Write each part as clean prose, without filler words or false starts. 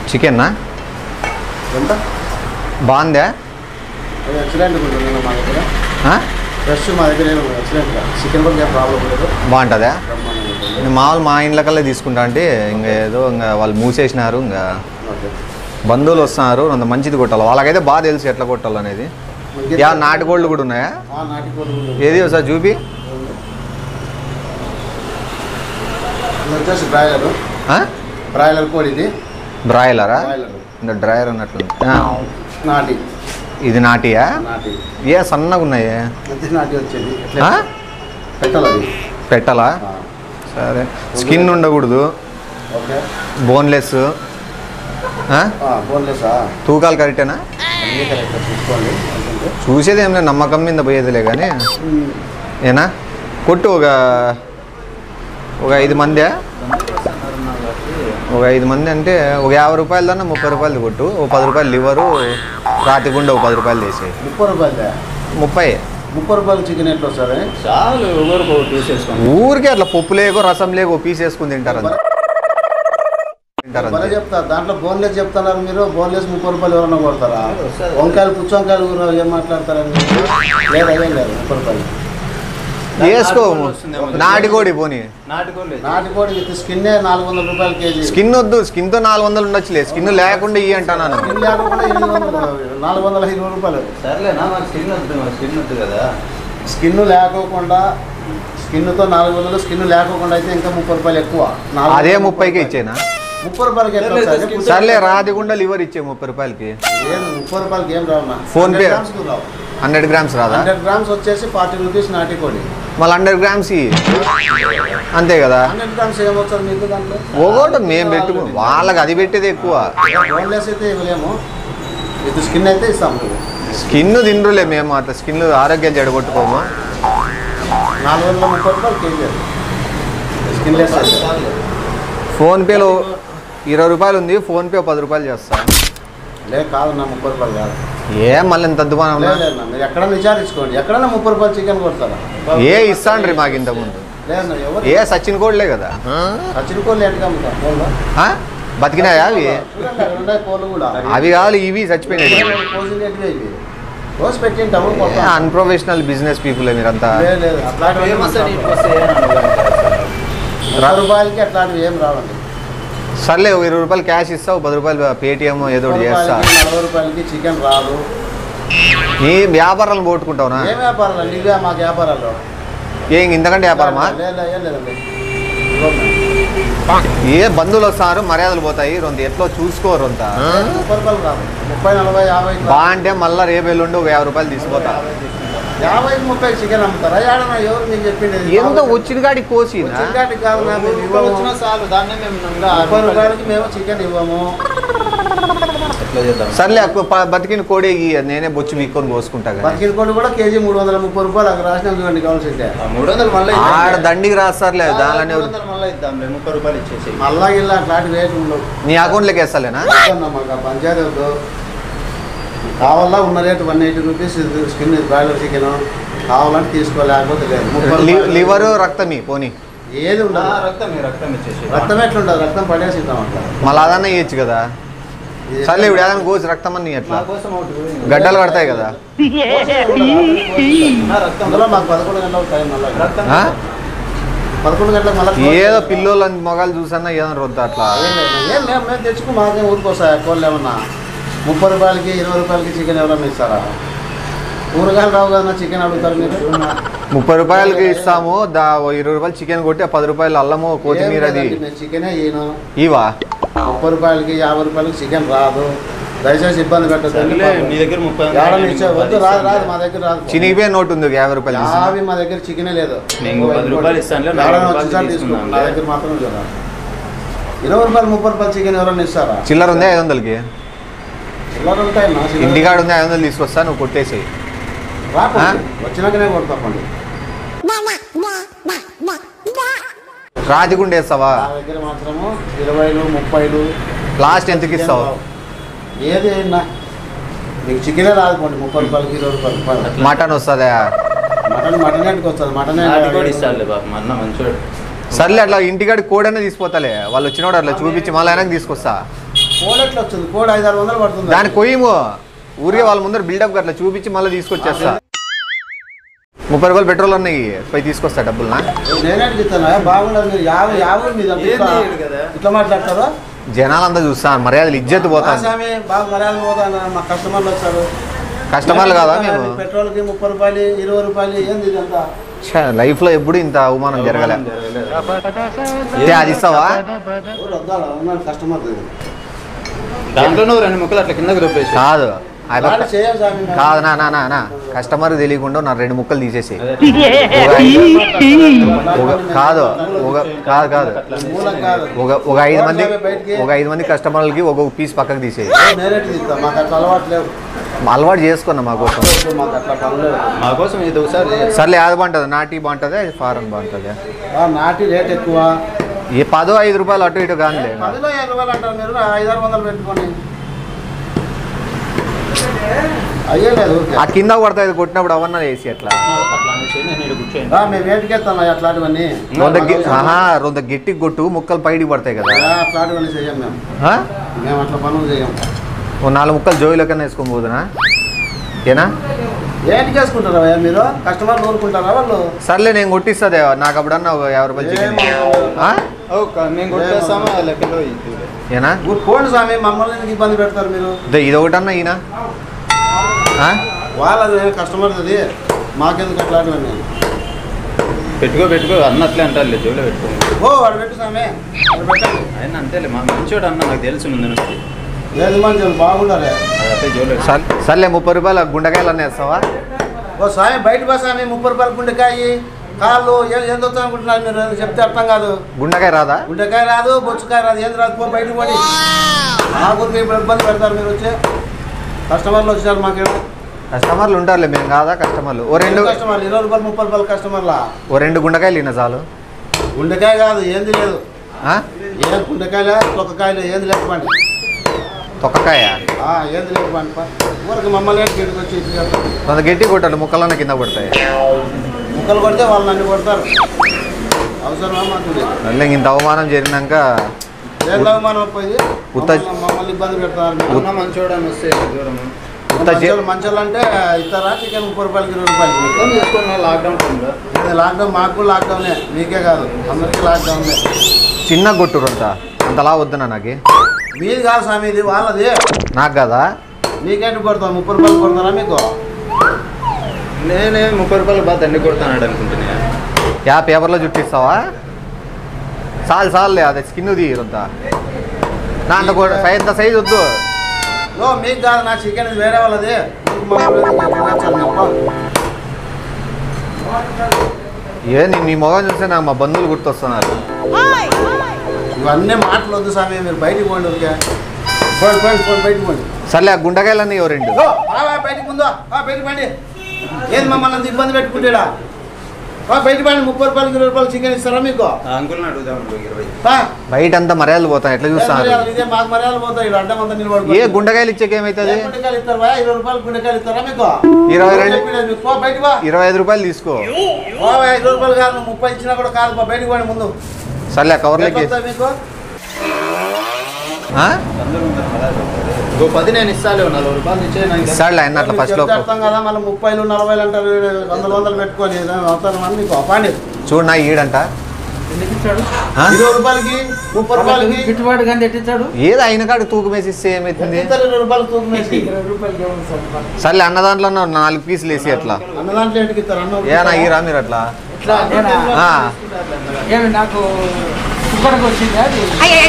చికెన్నా ఎంత బాగుందా? ఎక్సలెంట్ ఉంటుంది మా దగ్గర. ఫ్రెష్ మా దగ్గర ఎక్సలెంట్గా చికెన్ కూడా ఏం ప్రాబ్లం లేదు. బాగుంటుందా? మామూలు మా ఇంట్లోకల్లా తీసుకుంటా అంటే ఇంకా ఏదో ఇంకా వాళ్ళు మూసేసినారు. ఇంకా బంధువులు వస్తున్నారు, అంత మంచిది కొట్టాలి. వాళ్ళకైతే బాగా తెలుసు ఎట్లా కొట్టాలి అనేది. నాటుకోళ్ళు కూడా ఉన్నాయా? ఏది ఒకసారి చూపి. వచ్చేసి బ్రాయిలర్ కోడి. ఇది బ్రాయిలరా? ఇంకా డ్రైయర్ అన్నట్లుంది. నాటి. ఇది నాటియా? ఏ సన్నగా ఉన్నాయే? నాటి వచ్చేది పెట్టాలా? సరే. స్కిన్ ఉండకూడదు, బోన్లెస్. తూకాలు కరెక్టేనా? చూసేది ఏం లేదు, నమ్మకం మీద పోయేదిలే కానీ. ఏనా కొట్టు ఒక 5 మంది. ఒక 5 మంది అంటే ఒక 50 రూపాయలు దాన్ని 30 రూపాయలు కొట్టు. ఒక 10 రూపాయలు లివరు, రాతిగుండ ఒక 10 రూపాయలు చేసేయి. 30 రూపాయలు? 30 రూపాయలు చికెన్ ఎట్లా వస్తుంది? చాలు, ఊరికే అట్లా పప్పు లేకో రసం లేకో పీస్ వేసుకుని తింటారు. చెప్తారు దాంట్లో బోన్లెస్ చెప్తున్నారు మీరు. బోన్లెస్ 30 రూపాయలు ఎవరన్నా కొడతారా? వంకాయలు పుచ్చంకాయలు ఏం మాట్లాడతారని లేదు. అదేం లేదు, 30 రూపాయలు వేసుకో. నాటికోడి పోనీ. నాటికోడి విత్ స్కిన్నే 400 రూపాయలు కేజీ. స్కిన్ వద్దు, స్కిన్ తో 400 ఉండొచ్చులే. స్కిన్ లేకుండా ఇవి అంటాను. స్కిన్ లేకుండా 420 రూపాయలు. సర్లేనా, స్కిన్ వద్దు కదా. స్కిన్ లేకోకుండా, స్కిన్తో 400, స్కిన్ లేకోకుండా అయితే ఇంకా 30 రూపాయలు ఎక్కువ. అదే 30కే ఇచ్చేనా? 30 రూపాయలకి సర్లే, రాదిగుండా లివర్ ఇచ్చే 30 రూపాయలకి. 30 రూపాయలకి ఏం రావు. ఫోన్ పే 100 గ్రామ్స్ రాదా? 100 గ్రామ్స్ వచ్చేసి 40 రూపీస్ నాటికోడి. మళ్ళీ 100 గ్రామ్స్ అంతే కదా? 100 గ్రామ్స్ ఏమవుతుంది మీకు దాంట్లో? ఒకటి మేము పెట్టుకు వాళ్ళకి అది పెట్టేది ఎక్కువ. బోన్లెస్ అయితే ఇవ్వలేము, విత్ స్కిన్ అయితే ఇస్తాము. స్కిన్ తిండ్రులే మేము, అట్లా స్కిన్ ఆరోగ్యాలు చెడగొట్టుకోము. 430 రూపాయలు కేజీ స్కిన్ లెస్. ఫోన్పేలో 20 రూపాయలు ఉంది, ఫోన్పే 10 రూపాయలు చేస్తా. లేదు కాదు, 30 రూపాయలు కాదు. మళ్ళీ ఎంత అద్దుమానం? మీరు ఎక్కడన్నా విచారించుకోండి, ఎక్కడన్నా 30 రూపాయలు చికెన్ కొడతారా? ఇస్తాండ్రి మాకు ఇంతకుముందు. సచిన్ కోడ్లే కదా? సచిన్ కోళ్ళు ఎట్లా అమ్ముతా? బతికినాయా అవి? అవి కావాలి, ఇవి చచ్చిపోయినాయి. అన్ప్రొఫెషనల్ బిజినెస్ పీపుల్ మీరంతా. రూపాయలకి అట్లాంటివి ఏం రావండి. సర్లే, 20 రూపాయలు క్యాష్ ఇస్తావు, 10 రూపాయలు పేటిఎం ఏదో చేస్తా. 40 రూపాయలకి చికెన్ రాదు. నీ వ్యాపారాలు పోట్టుకుంటావునా? ఏం వ్యాపారాలు అండి ఇవే మాకు వ్యాపారాలు. ఇంతకంటే వ్యాపారమా? ఏ బంధువులు వస్తారు, మర్యాదలు పోతాయి. ఎట్లో చూసుకోరు. 30 రూపాయలు కాదు, 30, 40, 50 బా అంటే మళ్ళీ రేపు ఎల్లుండి ఒక 50 రూపాయలు తీసుకుపోతా. 50, 30 చికెన్ అమ్ముతారా? ఏడన్నా ఎవరు మీకు చెప్పింది? ఎంత వచ్చిన కాడికి కోసి కాదు, 30 రూపాయలకి మేము చికెన్ ఇవ్వము. సర్లే, బతికిన కోడి నేనే బొచ్చు మీకొని కోసుకుంటా. బతికిన కోడి కూడా కేజీ 330 రూపాయలు. అక్కడ రాసిన చూడండి కావాల్సింటే 300 మళ్ళీ ఆడ దండికి రాస్తారులే. దానిలోనే మళ్ళీ ఇద్దాం, 30 రూపాయలు ఇచ్చేసి. మళ్ళా ఇలా అట్లాంటి రేటు ఉండవు. నీ అకౌంట్లోకి వేస్తాలేనా? మాకు పంచాయతీ వద్దు. కావాలా ఉన్న rate 180 rupees skin broiler chicken కావాలంటే తీసుకోలేకపోతే లేదు. లివరు రక్తమి పోనీ ఏది ఉండదు. రక్తం ఇచ్చేసి. రక్తం ఎట్లుండదు, రక్తం పడేసి ఇద్దాం అట్లా. మళ్ళీ అదన్నా ఇవ్వచ్చు కదా. సర్లే, ఇప్పుడు ఏదైనా కోసి రక్తం అని ఎట్లా గడ్డలు పడతాయి కదా? అందులో మాకు 11 గంటలకు టైం. మళ్ళీ 11 గంటలకు మళ్ళీ ఏదో పిల్లలు మొగాలు చూసన్నా ఏదైనా రొద్దు అట్లా. ఏం మేము తెచ్చుకో, మాకేం ఊరికొస్తాయి కోళ్ళు ఏమన్నా. 30 రూపాయలకి 20 రూపాయలకి చికెన్ ఎవరన్నా ఇస్తారా? కూరగాయలు రావు కదా, చికెన్ అడుగుతారు మీరు. 30 రూపాయలకి ఇస్తాము, 20 రూపాయలు చికెన్ కొట్టి 10 రూపాయలు అల్లము కొత్తిమీర అది చికెనే ఈయన. ఇవా 30 రూపాయలకి 50 రూపాయలకి చికెన్ రాదు. దయచేసి ఇబ్బంది పెట్టద్దు. మీ దగ్గర 30 వద్దు, రాదు మా దగ్గర రాదు. చినిగిపోయే నోటు ఉంది 50 రూపాయలు. అవి మా దగ్గర చికెనే లేదు. 10 రూపాయలు ఇస్తాను, తీసుకున్నాం. నా దగ్గర మాత్రం కదా 20 రూపాయలు 30 రూపాయలు చికెన్ ఎవరన్నా ఇస్తారా? చిల్లర ఉంది 500కి. చిల్లర ఉంటాయి ఇంటికాడ ఉంది 500 తీసుకొస్తా, నువ్వు కొట్టేసేయి. వచ్చినాకనే కొడతాపండి. రాతిగుండ వేస్తావా? నా దగ్గర మాత్రము 20, 30. లాస్ట్ ఎంతకి ఇస్తావు? ఏది అయినా మీకు చికెనే రాదుకోండి. 30 రూపాయలకి 20 రూపాయలు. మటన్ వస్తుందా? మటన్ ఎట్టుకు వస్తుంది. మటన్ సర్లే, అట్లా ఇంటికాడి కోడనే తీసిపోతాలే. వాళ్ళు వచ్చినప్పుడు అట్లా చూపించి మళ్ళీ అయినా తీసుకొస్తా. కోడ్ ఎట్లా వచ్చింది? కోడ్ 500-600 పడుతుంది. దాని కొయ్యము ఊరికే వాళ్ళ ముందర బిల్డప్ అట్లా చూపించి మళ్ళీ తీసుకొచ్చేస్తా. 30 రూపాయలు పెట్రోల్ ఉన్నాయి, పోయి తీసుకొస్తా డబ్బులు. నేనేంటి ఇస్తాను బాగుండదు. మీరు 50 మీద ఇట్లా మాట్లాడతారు. జనాలంతా చూస్తాను, మర్యాదలు ఇజ్జత్ పోతాను. బాగా మర్యాదలు పోతాను. మా కస్టమర్లు వచ్చారు. కస్టమర్లు కాదా మేము? పెట్రోల్కి 30 రూపాయలు 20 రూపాయలు ఏంది ఇదంతా? లైఫ్ లో ఎప్పుడు ఇంత అవమానం జరగలే. అది ఇస్తావా? కస్టమర్ దాంట్లో 2 ముక్కలు అట్లా కిందకి రూపేసి కాదు కాదు నా నా కస్టమర్ తెలియకుండా నా 2 ముక్కలు తీసేసి. కాదు కాదు కాదు ఒక 5 మంది కస్టమర్లకి ఒక్కొక్క పీస్ పక్కకు తీసేయి. అలవాటు చేసుకున్నా మా కోసం. ఇది ఒకసారి సర్లే, అది బాగుంటుంది. నాటి బాగుంటుంది, ఫారెన్ బాగుంటుంది. నాటి రేట్ ఎక్కువ. ఈ 10-5 రూపాయలు అటు ఇటు కానీ 10-5 రూపాయలు అంటారు మీరు. 500-600 పెట్టుకోండి. అయ్యే లేదు. ఆ కింద పడుతుంది, కొట్టినప్పుడు అవన్నీ వేసి అట్లా మేము వేటికేస్తాం అట్లాంటివన్నీ. రొంత గట్టి కొట్టు, ముక్కలు పైడికి పడతాయి కదా. అట్లాంటివన్నీ చెయ్యం మేము. మేము అట్లా పనులు చేయం. 4 ముక్కలు జోయిలో కన్నా వేసుకొని పోదునా? ఏనా ఏంటి చేసుకుంటారా మీరు? కస్టమర్ ఊరుకుంటారా వాళ్ళు? సర్లే, నేను కొట్టిస్తుంది. నాకు అప్పుడన్నా 50 రూపాయలు చికెన్ ఏనా? పోండి స్వామి, మమ్మల్ని ఇబ్బంది పెడతారు మీరు. ఇది ఒకటన్నా ఈయన వాళ్ళది కస్టమర్ అది, మాకెందుకు అట్లాంటివన్నీ? పెట్టుకో అన్నట్లే అంటారు. జోలో పెట్టుకో. వాడు పెట్టు స్వామి, ఆయన అంతేలే, మా మంచోడు అన్న నాకు తెలుసు ముందు నుంచి. లేదు మంచి బాగుండాలి. సర్లే, 30 రూపాయలు గుండెకాయలు అన్నీ వేస్తావా? స్వామి బయట బా స్వామి, 30 రూపాయలు గుండెకాయ కాళ్ళు ఏం దొరుకుతా అనుకుంటున్నారు మీరు? చెప్తే అర్థం కాదు. గుండెకాయ రాదా? గుండెకాయ రాదు, బొచ్చుకాయ రాదు, ఏం రాదు. పో బయటకు పోయి. మా గురికి ఇప్పుడు ఇబ్బంది పెడతారు మీరు. వచ్చి కస్టమర్లు వచ్చినారు మాకు. కస్టమర్లు ఉంటారులే, మేము కాదా కస్టమర్లు. 2 కస్టమర్లు 20 రూపాయలు 30 రూపాయలు కస్టమర్లా. 2 గుండెకాయలు ఇన్న చాలు. గుండెకాయ కాదు, ఏంది లేదు. ఏం గుండెకాయలే తొక్కకాయలు ఏంది లేకపోండి. తొక్కకాయ ఏంది లేకపోండి. ఊరికి మమ్మల్ని గట్టికి వచ్చి కొంత గట్టి కొట్టాలి, ముక్కలన్న కింద పడతాయి. ముక్కలు కొడితే వాళ్ళు నన్ను కొడతారు. అవసరమా మాకు? మళ్ళీ ఇంత అవమానం జరిగినాక అవమానం పోయి మమ్మల్ని ఇబ్బంది పెడతారు. మంచోడని వస్తే దూరం మంచోళ్ళు అంటే ఇస్తారా? చికెన్ 30 రూపాయలకి 20 రూపాయలు చేసుకున్న లాక్డౌన్ టైంలో. లాక్డౌన్ మాకు కూడా లాక్డౌనే, మీకే కాదు అందరికీ లాక్డౌనే. చిన్న కొట్టురు అంతలా వద్దునా? నాకు మీది కాదు స్వామి, ఇది వాళ్ళది. నాకు కదా? మీకేంటి కొడతాం? 30 రూపాయలు కొడతారా మీకు? నేనే 30 రూపాయలు బాగా దండి కొడతాను అనుకుంటున్నా. పేపర్లో చుట్టిస్తావా? చాలు అదే స్కిన్ తీరంతా నా అంత ఎంత సైజు వద్దు. మీకు కాదు, నా చికెన్ వేరే వాళ్ళది. నీ మొగం చూస్తే నాకు మా బంధువులు గుర్తొస్తున్నారు. ఇవన్నీ మాటలు వద్దు స్వామి, మీరు బయటికి పోండి. బయటికి పోండి. సర్లే, ఆ గుండెకాయలన్నీ 2 బయటికి ముందు బయటికి పండి. ఏది మమ్మల్ని అంత ఇబ్బంది పెట్టుకుంటా? బయట పండి. 30 రూపాయలు 20 రూపాయలు చికెన్ ఇస్తారా మీకు? బయట అంతా మర్యాదలు పోతాయి, ఎట్లా చూస్తాను? ఇదే మాకు మర్యాదలు పోతాయి. అడ్డం అంతా నిలబడి ఏ గుండెకాయలు ఇచ్చేకేమైతుంది? గుండెకాయలు ఇస్తారు. 20 రూపాయలు గుండెకాయలు ఇస్తారా మీకు? 25 రూపాయలు తీసుకో. 5 రూపాయలు కాదు, 30 ఇచ్చినా కూడా కాదు. బయటకు పోండి ముందు. సర్లే, కవర్లకి మీకు 10 నేను ఇస్తాలే. 40 రూపాయలు ఇస్తాడులే ఆయన అట్లా ఫస్ట్ లో. అర్థం కదా, మళ్ళీ 30 40 అంటారు. 100 పెట్టుకొని అవసరం మీకు పండి. చూడు నా ఈడంట 20 రూపాయలకి 30 రూపాయలకి గిట్టుబాటు కానీ తెట్టించాడు. ఏదో అయిన కాడికి తూకం వేసి ఇస్తే ఏమవుతుంది? 20 రూపాయలు తూకం వేసి. సర్లే, అన్న దాంట్లో 4 పీసులు వేసి అట్లా. అన్న దాంట్లో ఎటుకి ఇస్తారు? ఏనా ఈరా మీరు అట్లా? ఏమి నాకు కుక్కడికి వచ్చింది అది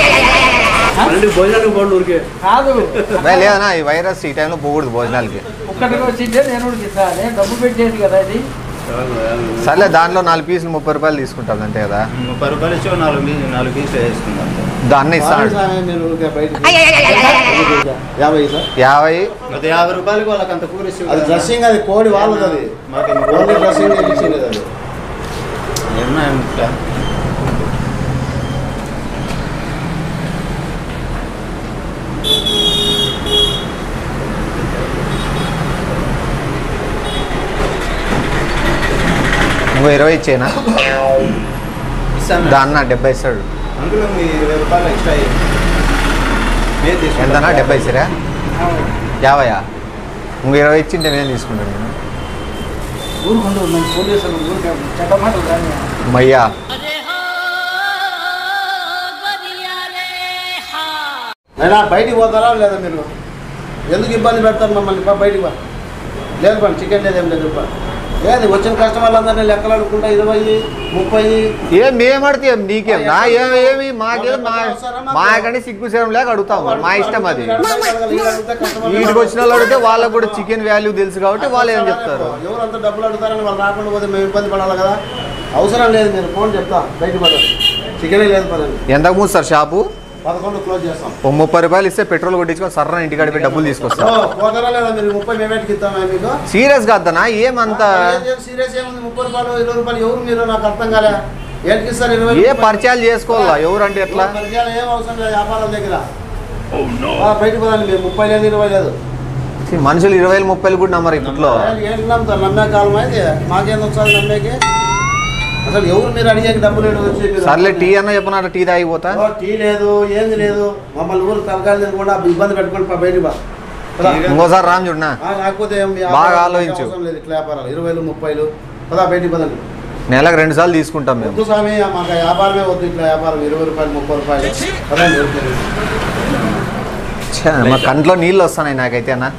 కాదు. లేదనా, ఈ వైరస్ ఈ టైంలో పోకూడదు భోజనాలకి. కుక్కడికి వచ్చిందే నేను నేను డబ్బు పెట్టేది కదా ఇది. సర్లే, దాంట్లో 4 పీసులు 30 రూపాయలు తీసుకుంటాం అంతే కదా? 30 రూపాయలు ఇచ్చి 4 పీసులు వేసుకుందాం. దాన్ని ఇస్తాను 50 రూపాయలకి వాళ్ళకి అంత కూర ఇస్తుంది. అది డ్రెస్సింగ్, అది కోడి వాళ్ళది. అది ఓన్లీ డ్రెస్సింగ్ ఇచ్చింది. అది ఏమన్నా ఇంకో 20 ఇచ్చేనా? దాన్న 70 ఇస్తాడు. అందులో 20 రూపాయలు ఎక్స్ట్రా. ఎంతనా 70 సరే 50 ఇంక 20 ఇచ్చింటే నేను తీసుకుంటాను నేను ఊరుకుంటూ ఉన్నాను పోలీసులు ఊరికే చెడ్డమాటలు కానీ మయ్యా అయినా బయటికి పోతారా లేదా మీరు ఎందుకు ఇబ్బంది పెడతారు మమ్మల్ని బయటికి పో లేదు పండి చికెన్ లేదు ఏం లేదు లేదు వచ్చిన కస్టమర్లందరినీ లెక్కలు అడుక్కుంటా 20 30 ఏం మేమడితే నీకేం నా ఏమి మాకేం మాకంటే సిగ్గు సేరం లేక అడుగుతాం మా ఇష్టం అది వీటికి వచ్చిన వాళ్ళు అడిగితే వాళ్ళకు కూడా చికెన్ వాల్యూ తెలుసు కాబట్టి వాళ్ళు ఏం చెప్తారు ఎవరంతా డబ్బులు అడుగుతారని వాళ్ళు రాకుండా పోతే మేము ఇబ్బంది పడాలి కదా అవసరం లేదు మీరు ఫోన్ చెప్తా బయట పడండి చికెనే లేదు పదండి ఎంతకు మూడు సార్ షాపు 11 క్లోజ్ చేస్తాం ఓ 30 రూపాయలు ఇస్తే పెట్రోల్ కొట్టించుకొని సర్ర ఇంటికాడ పోయి డబ్బులు తీసుకొస్తాం పోతారా లేదా మీరు 30 మేమేటికి ఇస్తామా మీకు సీరియస్ కాదనా ఏమంతా సీరియస్ ఏముంది 30 రూపాయలు 20 రూపాయలు ఎవరు మీరు నాకు అర్థం కాలే ఏంటికి ఇస్తారు 20 ఏ పరిచయాలు చేసుకోవాలా ఎవరంటే ఎట్లా పరిచయాలు ఏం అవసరం లేదు వ్యాపారం దగ్గర బయటకు పోదండి మేము 30 లేదు 20 లేదు మనుషులు 20 30 కూడా నమ్మరు ఇప్పట్లో ఏంటి నమ్ముతారు నమ్మే కాలం అయితే మాకేం వస్తుంది నమ్మేకి అసలు ఎవరు మీరు అడిగేకి డబ్బులు వచ్చి సర్లే టీ అన్న చెప్పిన టీ తాగిపోతా టీ లేదు ఏంది లేదు మమ్మల్ని ఊరు తలకాయలు తినకుండా ఇబ్బంది పెట్టుకొని బయటికి ఇంకోసారి రామ్ చూడనా లేకపోతే బాగా ఆలోచించు. అవసరం లేదు ఇట్లా వ్యాపారాలు 20 30 పదా బయటికి పదండి నెలకు 2 సార్లు తీసుకుంటాం మేము వద్దు స్వామి మాకు వ్యాపారమే వద్దు ఇట్లా వ్యాపారం 20 రూపాయలు 30 రూపాయలు పదండి ఛే, మా కంట్లో నీళ్ళు వస్తున్నాయి నాకైతే అన్న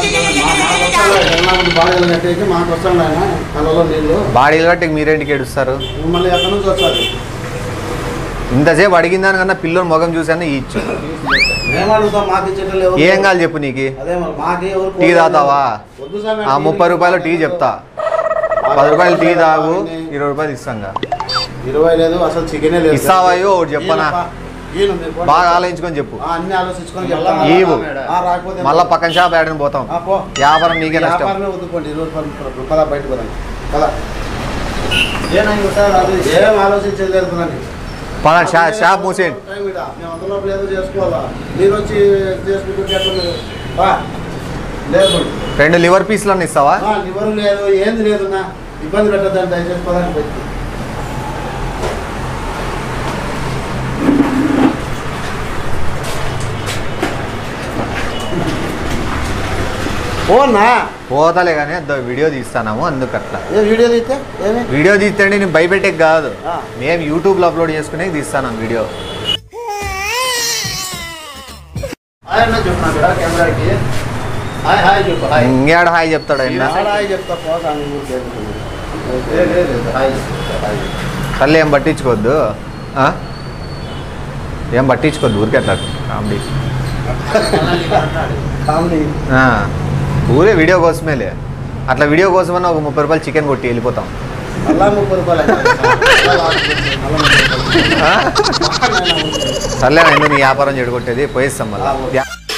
బాగా కట్టేసి మాకు వస్తాను ఆయన కళ్ళలో నీళ్ళు బాడీలు బట్టి మీరేంటికి ఏడుస్తారు మళ్ళీ ఎక్కడి నుంచి వస్తారు ఇంతసేపు అడిగిన దానికన్నా పిల్లల ముఖం చూసాను ఇచ్చు మేము అడుగుతాం మాకు ఇచ్చేటోళ్ళు ఎవరు ఏం కావాలి చెప్పు నీకు అదే మరి మాకు ఎవరు టీ తాగుతావా వద్దు స్వామి ఆ 30 రూపాయలు టీ చెప్తా 10 రూపాయలు టీ తాగు 20 రూపాయలు ఇస్తాంగా 20 లేదు అసలు చికెనే లేదు ఇస్తావాయో ఒకటి చెప్పనా ఈయన మీరు పోండి. బాగా ఆలోచించుకొని చెప్పు అన్ని ఆలోచించుకొని చెప్తాను ఈవు. రాకపోతే మళ్ళా పక్కన షాప్ ఏడని పోతాం పో వ్యాపారం నీకే నష్టం వ్యాపారమే వద్దుకోండి 20 రూపాయలు పదా బయట పోదాం పదా ఏం ఆలోచించేది లేదు పదండి పద షాప్ మూసేయండి టైం ఇడా మేము అందులో ఏదో చేసుకోవాలా మీరు వచ్చి చేసుకుంటే ఎట్లా మీరు లేదు 2 లివర్ పీస్లు అన్న ఇస్తావా లివర్ లేదు ఏంది లేదు నా ఇబ్బంది పెట్టద్దండి దయచేసి పదండి బయటికి ఓనా పోతాలే కానీ వీడియో తీస్తాము అందుకు అట్లా ఏ వీడియో తీస్తే ఏమి వీడియో తీస్తే నేను భయపెట్టే కాదు ఆ. మేము యూట్యూబ్లో అప్లోడ్ చేసుకునే తీస్తాను వీడియో హాయ్ అన్న చెప్పినా కదా కెమెరాకి హాయ్ హాయ్ చెప్పు హాయ్ ఇంకేడ హాయ్ చెప్తాడు ఆయన హాయ్ చెప్తా పోతాను హాయ్ హాయ్ తల్లి ఏం పట్టించుకోవద్దు ఆ? ఏం పట్టించుకోవద్దు ఊరికే అట్లా కామెడీ కామెడీ ఆ, ఊరే వీడియో కోసమేలే అట్లా వీడియో కోసమన్నా ఒక 30 రూపాయలు చికెన్ కొట్టి వెళ్ళిపోతాం మళ్ళా 30 రూపాయలు సర్లే ఎందుకు నీ వ్యాపారం చెడగొట్టేది పోయిస్తాం మళ్ళీ